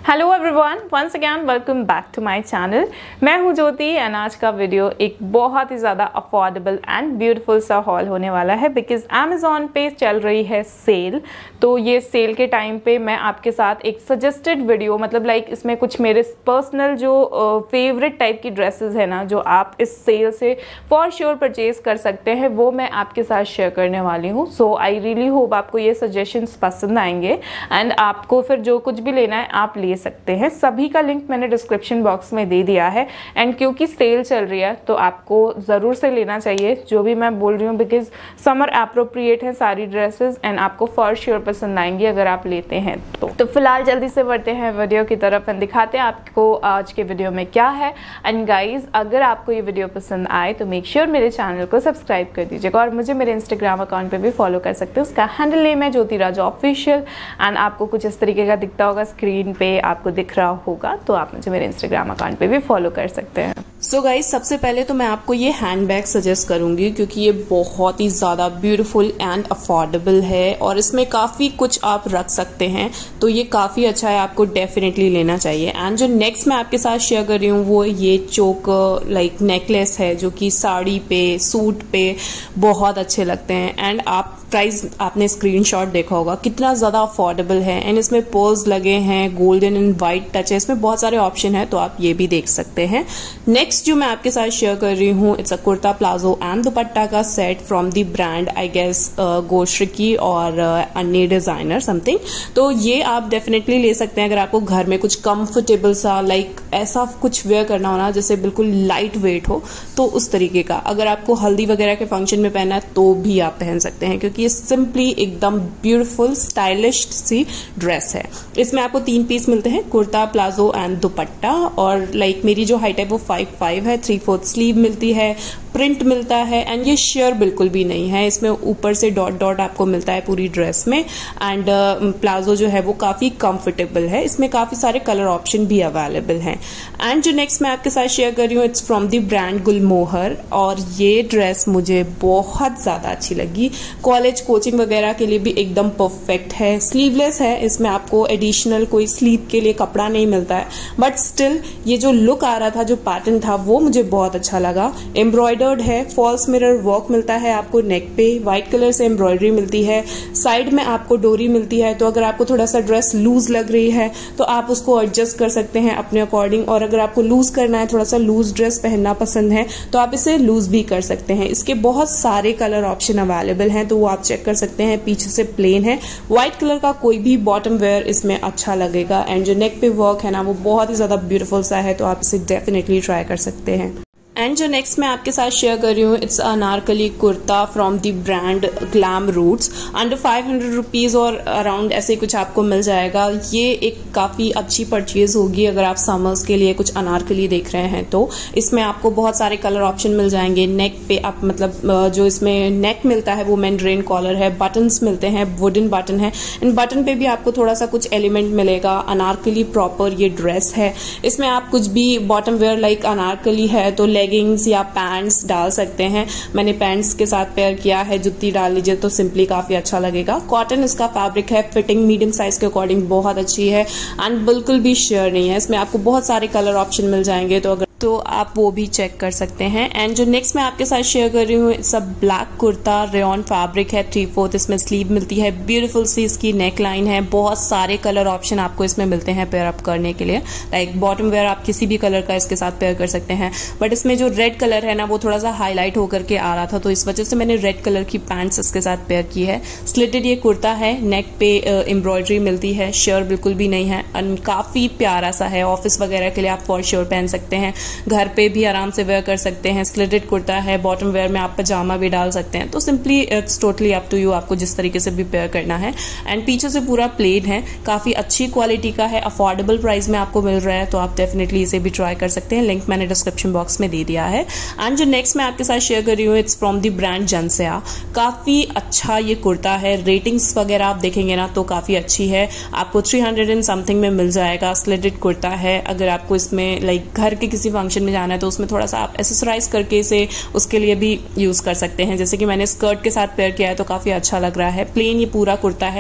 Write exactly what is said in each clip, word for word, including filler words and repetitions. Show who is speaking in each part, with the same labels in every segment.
Speaker 1: Hello everyone, once again welcome back to my channel. मैं हूं ज्योति and आज का वीडियो एक बहुत ही ज़्यादा अफोर्डेबल एंड ब्यूटीफुल सा हॉल होने वाला है बिकॉज अमेज़ॉन पे चल रही है सेल। तो ये सेल के टाइम पे मैं आपके साथ एक सजेस्टेड वीडियो मतलब लाइक like इसमें कुछ मेरे पर्सनल जो फेवरेट टाइप की ड्रेसेस है ना जो आप इस सेल से फॉर श्योर परचेज कर सकते हैं वो मैं आपके साथ शेयर करने वाली हूँ। सो आई रियली होप आपको ये सजेशंस पसंद आएंगे एंड आपको फिर जो कुछ भी लेना है आप ले सकते हैं। सभी का लिंक मैंने डिस्क्रिप्शन बॉक्स में दे दिया है एंड क्योंकि सेल चल रही है तो आपको ज़रूर से लेना चाहिए जो भी मैं बोल रही हूँ बिकॉज समर एप्रोप्रिएट है सारी ड्रेसेस एंड आपको फॉर श्योर पसंद आएंगी अगर आप लेते हैं तो तो फिलहाल जल्दी से बढ़ते हैं वीडियो की तरफ एंड दिखाते हैं आपको आज के वीडियो में क्या है। एंड गाइज अगर आपको ये वीडियो पसंद आए तो मेक श्योर मेरे चैनल को सब्सक्राइब कर दीजिएगा और मुझे मेरे इंस्टाग्राम अकाउंट पे भी फॉलो कर सकते हैं। उसका हैंडल नेम है ज्योति राजा ऑफिशियल एंड आपको कुछ इस तरीके का दिखता होगा स्क्रीन पे, आपको दिख रहा होगा तो आप मुझे मेरे इंस्टाग्राम अकाउंट पे भी फॉलो कर सकते हैं।
Speaker 2: सो so गाइज सबसे पहले तो मैं आपको ये हैंडबैग सजेस्ट करूंगी क्योंकि ये बहुत ही ज़्यादा ब्यूटीफुल एंड अफोर्डेबल है और इसमें काफ़ी कुछ आप रख सकते हैं तो ये काफ़ी अच्छा है, आपको डेफिनेटली लेना चाहिए। एंड जो नेक्स्ट मैं आपके साथ शेयर कर रही हूँ वो ये चोक लाइक नेकलेस है जो कि साड़ी पे सूट पे बहुत अच्छे लगते हैं एंड आप प्राइस आपने स्क्रीनशॉट देखा होगा कितना ज़्यादा अफोर्डेबल है एंड इसमें पर्ल्स लगे हैं, गोल्डन एंड वाइट टच है, इसमें बहुत सारे ऑप्शन है तो आप ये भी देख सकते हैं। नेक्स्ट जो मैं आपके साथ शेयर कर रही हूँ it's a kurta palazzo and dupatta का set from the brand I guess Gosriki और अन्य डिजाइनर समथिंग। तो ये आप डेफिनेटली ले सकते हैं अगर आपको घर में कुछ कंफर्टेबल सा लाइक ऐसा कुछ वेयर करना हो ना जैसे बिल्कुल लाइट वेट हो तो उस तरीके का अगर आपको हल्दी वगैरह के फंक्शन में पहना है तो भी आप पहन सकते हैं क्योंकि ये सिंपली एकदम ब्यूटीफुल स्टाइलिश सी ड्रेस है। इसमें आपको तीन पीस मिलते हैं, कुर्ता प्लाजो एंड दुपट्टा और लाइक मेरी जो हाइट है वो फाइव फाइव है, थ्री फोर्थ स्लीव मिलती है, प्रिंट मिलता है एंड ये शेयर बिल्कुल भी नहीं है, इसमें ऊपर से डॉट डॉट आपको मिलता है पूरी ड्रेस में एंड प्लाजो जो है वो काफी कंफर्टेबल है, इसमें काफी सारे कलर ऑप्शन भी अवेलेबल हैं। एंड जो नेक्स्ट मैं आपके साथ शेयर कर रही हूँ it's from the brand Gulmohar और ये ड्रेस मुझे बहुत ज्यादा अच्छी लगी, कॉलेज कोचिंग वगैरह के लिए भी एकदम परफेक्ट है। स्लीवलेस है, इसमें आपको एडिशनल कोई स्लीव के लिए कपड़ा नहीं मिलता है बट स्टिल ये जो लुक आ रहा था जो पैटर्न था वो मुझे बहुत अच्छा लगा। एम्ब्रॉयडर्ड है, फॉल्स मिरर वर्क मिलता है आपको नेक पे, व्हाइट कलर से एम्ब्रॉयडरी मिलती है, साइड में आपको डोरी मिलती है तो अगर आपको थोड़ा सा ड्रेस लूज लग रही है तो आप उसको एडजस्ट कर सकते हैं अपने अकॉर्डिंग और अगर आपको लूज करना है, थोड़ा सा लूज ड्रेस पहनना पसंद है तो आप इसे लूज भी कर सकते हैं। इसके बहुत सारे कलर ऑप्शन अवेलेबल हैं तो वो आप चेक कर सकते हैं। पीछे से प्लेन है, व्हाइट कलर का कोई भी बॉटम वेयर इसमें अच्छा लगेगा एंड जो नेक पे वर्क है ना वो बहुत ही ज्यादा ब्यूटीफुल सा है तो आप इसे डेफिनेटली ट्राई कर सकते हैं। एंड जो नेक्स्ट मैं आपके साथ शेयर कर रही हूँ it's Anarkali kurta from the brand glam roots, under five hundred rupees और अराउंड ऐसे कुछ आपको मिल जाएगा। ये एक काफी अच्छी परचेज होगी अगर आप समर्स के लिए कुछ अनारकली देख रहे हैं तो इसमें आपको बहुत सारे कलर ऑप्शन मिल जाएंगे। नेक पे आप मतलब जो इसमें नेक मिलता है वो मेंड्रेन कॉलर है, बटन्स मिलते हैं, वुडन बटन है एंड बटन पे भी आपको थोड़ा सा कुछ एलिमेंट मिलेगा। अनारकली प्रॉपर ये ड्रेस है, इसमें आप कुछ भी बॉटम वेयर लाइक अनारकली है तो लेगिंग्स या पैंट्स डाल सकते हैं। मैंने पैंट्स के साथ पेयर किया है, जुत्ती डाल लीजिए तो सिंपली काफी अच्छा लगेगा। कॉटन इसका फैब्रिक है, फिटिंग मीडियम साइज के अकॉर्डिंग बहुत अच्छी है एंड बिल्कुल भी शेयर नहीं है। इसमें आपको बहुत सारे कलर ऑप्शन मिल जाएंगे तो अगर तो आप वो भी चेक कर सकते हैं। एंड जो नेक्स्ट मैं आपके साथ शेयर कर रही हूँ it's a black kurta, rayon fabric है, थ्री फोर्थ इसमें स्लीव मिलती है, ब्यूटीफुल सी इसकी नेक लाइन है, बहुत सारे कलर ऑप्शन आपको इसमें मिलते हैं पेयर अप करने के लिए। लाइक बॉटम वेयर आप किसी भी कलर का इसके साथ पेयर कर सकते हैं बट इसमें जो रेड कलर है ना वो थोड़ा सा हाईलाइट होकर के आ रहा था तो इस वजह से मैंने रेड कलर की पैंट्स इसके साथ पेयर की है। स्लिटेड ये कुर्ता है, नेक पे एम्ब्रॉयडरी मिलती है, शेयर बिल्कुल भी नहीं है एंड काफी प्यारा सा है। ऑफिस वगैरह के लिए आप फॉर श्योर पहन सकते हैं, घर पे भी आराम से वेयर कर सकते हैं। स्लिटेड कुर्ता है, बॉटम वेयर में आप पजामा भी डाल सकते हैं तो simply it's totally up to you आपको जिस तरीके से भी पेयर करना है। एंड पीछे से पूरा प्लेन है, काफी अच्छी क्वालिटी का है, अफोर्डेबल प्राइस में आपको मिल रहा है तो आप डेफिनेटली इसे भी ट्राई कर सकते हैं। लिंक मैंने डिस्क्रिप्शन बॉक्स में दे दिया है। एंड जो नेक्स्ट मैं आपके साथ शेयर कर रही हूँ it's from the brand Janasya, काफी अच्छा ये कुर्ता है, रेटिंग्स वगैरह आप देखेंगे ना तो काफी अच्छी है, आपको थ्री हंड्रेड एंड समथिंग में मिल जाएगा। स्लिटेड कुर्ता है, अगर आपको इसमें लाइक घर के किसी फंक्शन में जाना है तो उसमें थोड़ा सा आप एक्सेसराइज करके इसे उसके लिए भी यूज कर सकते हैं। जैसे कि मैंने स्कर्ट के साथ पेयर किया है तो काफी अच्छा लग रहा है। प्लेन ये पूरा कुर्ता है,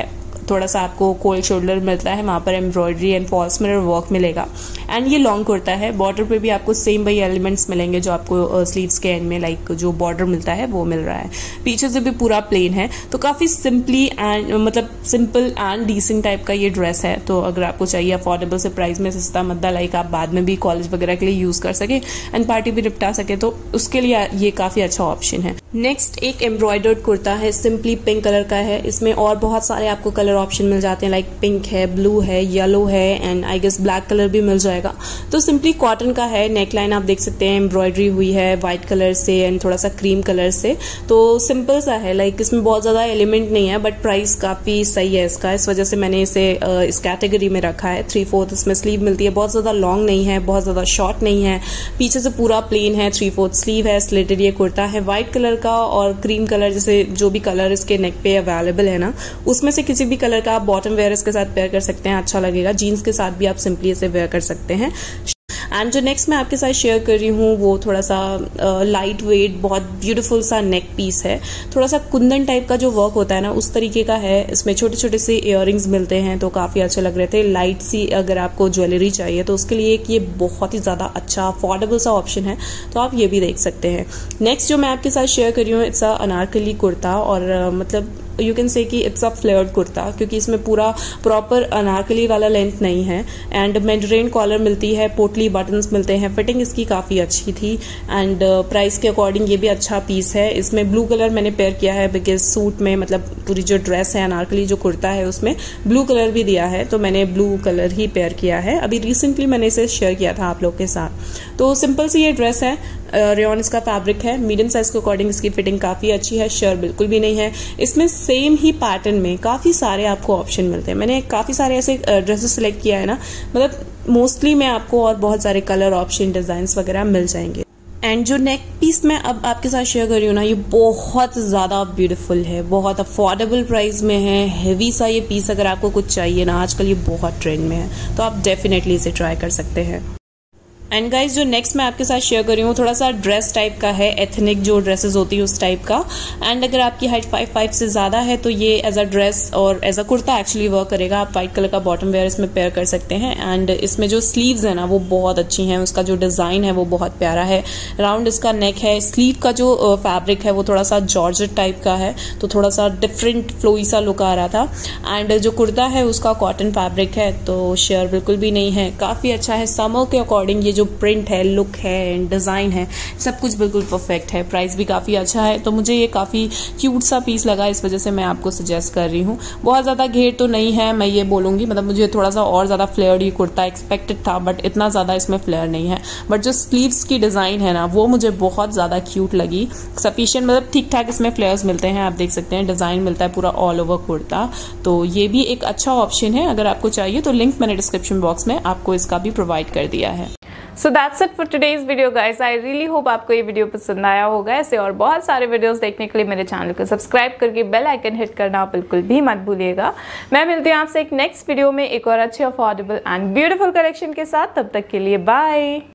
Speaker 2: थोड़ा सा आपको कोल्ड शोल्डर मिलता है, वहाँ पर embroidery and false mirror work मिलेगा। एंड ये लॉन्ग कुर्ता है, बॉर्डर पे भी आपको सेम वही एलिमेंट्स मिलेंगे जो आपको स्लीव्स के एंड में लाइक जो बॉर्डर मिलता है वो मिल रहा है। पीछे से भी पूरा प्लेन है, तो काफ़ी सिंपली एंड मतलब सिंपल एंड डिसेंट टाइप का ये ड्रेस है। तो अगर आपको चाहिए अफोर्डेबल से प्राइस में सस्ता मद्दा लाइक आप बाद में भी कॉलेज वगैरह के लिए यूज़ कर सके एंड पार्टी भी निपटा सके, तो उसके लिए ये काफ़ी अच्छा ऑप्शन है। नेक्स्ट एक एम्ब्रॉयडर्ड कुर्ता है, सिंपली पिंक कलर का है। इसमें और बहुत सारे आपको कलर ऑप्शन मिल जाते हैं, लाइक पिंक है, ब्लू है, येलो है and I guess black colour भी मिल जाएगा। तो सिंपली कॉटन का है, नेकलाइन आप देख सकते हैं एम्ब्रॉयडरी हुई है व्हाइट कलर से एंड थोड़ा सा क्रीम कलर से। तो सिंपल सा है, लाइक इसमें बहुत ज्यादा एलिमेंट नहीं है, बट प्राइस काफी सही है इसका, इस वजह से मैंने इसे इस कैटेगरी में रखा है। थ्री फोर्थ इसमें स्लीव मिलती है, बहुत ज्यादा लॉन्ग नहीं है, बहुत ज्यादा शॉर्ट नहीं है, पीछे से पूरा प्लेन है, थ्री फोर्थ स्लीव है, स्लिटेड ये कुर्ता है व्हाइट कलर का और क्रीम कलर, जैसे जो भी कलर इसके नेक पे अवेलेबल है ना, उसमें से किसी भी कलर का आप बॉटम वेयर इसके साथ पेयर कर सकते हैं, अच्छा लगेगा। जीन्स के साथ भी आप सिंपली इसे वेयर कर सकते हैं। एंड जो नेक्स्ट मैं आपके साथ शेयर कर रही हूँ वो थोड़ा सा लाइट वेट बहुत ब्यूटीफुल सा नेक पीस है, थोड़ा सा कुंदन टाइप का जो वर्क होता है ना उस तरीके का है। इसमें छोटे छोटे से इयररिंग्स मिलते हैं तो काफी अच्छे लग रहे थे। लाइट सी अगर आपको ज्वेलरी चाहिए तो उसके लिए एक ये बहुत ही ज्यादा अच्छा अफोर्डेबल सा ऑप्शन है, तो आप ये भी देख सकते हैं। नेक्स्ट जो मैं आपके साथ शेयर कर रही हूँ इट्स अ अनारकली कुर्ता, और uh, मतलब यू कैन से कि इट्स अ फ्लेयर्ड कुर्ता, क्योंकि इसमें पूरा प्रॉपर अनारकली वाला लेंथ नहीं है एंड मेडरेन कॉलर मिलती है, पोटली बटन्स मिलते हैं, फिटिंग इसकी काफी अच्छी थी एंड प्राइस के अकॉर्डिंग ये भी अच्छा पीस है। इसमें ब्लू कलर मैंने पेयर किया है बिकॉज सूट में मतलब पूरी जो ड्रेस है अनारकली जो कुर्ता है उसमें ब्लू कलर भी दिया है, तो मैंने ब्लू कलर ही पेयर किया है। अभी रिसेंटली मैंने इसे शेयर किया था आप लोग के साथ। तो सिंपल सी ये ड्रेस है, रेयॉन इसका फैब्रिक है, मीडियम साइज के अकॉर्डिंग इसकी फिटिंग काफी अच्छी है, शेयर बिल्कुल भी नहीं है। इसमें सेम ही पैटर्न में काफी सारे आपको ऑप्शन मिलते हैं, मैंने काफी सारे ऐसे ड्रेसेस सिलेक्ट किया है ना, मतलब मोस्टली में आपको और बहुत सारे कलर ऑप्शन डिजाइन्स वगैरह मिल जाएंगे। एंड जो नेक पीस मैं अब आपके साथ शेयर कर रही हूँ ना, ये बहुत ज्यादा ब्यूटीफुल है, बहुत अफोर्डेबल प्राइस में है, हेवी सा ये पीस अगर आपको कुछ चाहिए ना, आजकल ये बहुत ट्रेंड में है, तो आप डेफिनेटली इसे ट्राई कर सकते हैं। एंड गाइज जो नेक्स्ट मैं आपके साथ शेयर कर रही हूँ थोड़ा सा ड्रेस टाइप का है, एथनिक जो ड्रेसेस होती है उस टाइप का। एंड अगर आपकी हाइट फाइव फाइव से ज्यादा है तो ये एज अ ड्रेस और as a kurta actually work करेगा। आप व्हाइट कलर का बॉटम वेयर इसमें पेयर कर सकते हैं एंड इसमें जो स्लीव्स है ना वो बहुत अच्छी हैं, उसका जो डिजाइन है वो बहुत प्यारा है, राउंड इसका नेक है। स्लीव का जो फैब्रिक है वो थोड़ा सा जॉर्जेट टाइप का है, तो थोड़ा सा डिफरेंट फ्लोई सा लुक आ रहा था। एंड जो कुर्ता है उसका कॉटन फैब्रिक है, तो शेयर बिल्कुल भी नहीं है, काफी अच्छा है। समर के अकॉर्डिंग ये जो प्रिंट है, लुक है एंड डिजाइन है, सब कुछ बिल्कुल परफेक्ट है। प्राइस भी काफी अच्छा है, तो मुझे ये काफी क्यूट सा पीस लगा, इस वजह से मैं आपको सजेस्ट कर रही हूँ। बहुत ज्यादा घेर तो नहीं है मैं ये बोलूंगी, मतलब मुझे थोड़ा सा और ज्यादा फ्लेयर्ड ये कुर्ता एक्सपेक्टेड था, बट इतना ज्यादा इसमें फ्लेयर नहीं है। बट जो स्लीव्स की डिजाइन है ना वो मुझे बहुत ज्यादा क्यूट लगी, सफिशिएंट मतलब ठीक ठाक इसमें फ्लेयर्स मिलते हैं, आप देख सकते हैं डिजाइन मिलता है पूरा ऑल ओवर कुर्ता, तो ये भी एक अच्छा ऑप्शन है। अगर आपको चाहिए तो लिंक मैंने डिस्क्रिप्शन बॉक्स में आपको इसका भी प्रोवाइड कर दिया है।
Speaker 1: So that's it for today's video guys. I really hope आपको ये वीडियो पसंद आया होगा। ऐसे और बहुत सारे वीडियोस देखने के लिए मेरे चैनल को सब्सक्राइब करके बेल आइकन हिट करना बिल्कुल भी मत भूलिएगा। मैं मिलती हूँ आपसे एक नेक्स्ट वीडियो में एक और अच्छे अफोर्डेबल एंड ब्यूटीफुल कलेक्शन के साथ। तब तक के लिए बाय।